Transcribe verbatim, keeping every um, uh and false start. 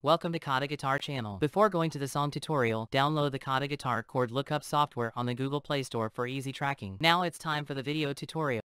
Welcome to KhaTo Guitar channel. Before going to the song tutorial, download the KhaTo Guitar chord lookup software on the Google Play Store for easy tracking. Now it's time for the video tutorial.